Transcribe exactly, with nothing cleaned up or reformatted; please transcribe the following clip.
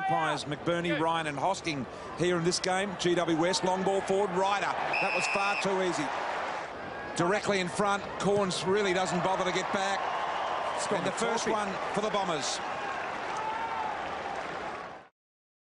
umpires McBurney, Ryan and Hosking here in this game. G W West, long ball forward, Ryder. That was far too easy. Directly in front, Corns really doesn't bother to get back. And the first one for the Bombers.